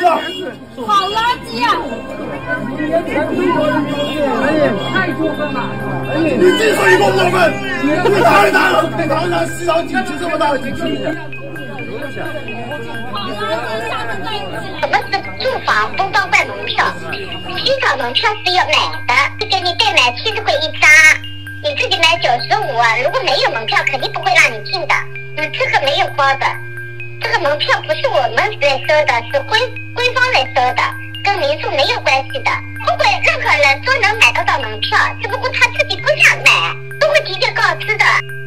好垃圾啊！ 太过分了！ 你净说一个过分，你哪里大了？当然西藏景区这么大的景区。 什么是住房不包括门票？西藏门票是要买的，就给你代买70块一张，你自己买95。如果没有门票，肯定不会让你进的。这个没有包的，这个门票不是我们来收的，是官方来收的，跟民宿没有关系的。不管任何人都能买得到门票，只不过他自己不想买，都会提前告知的。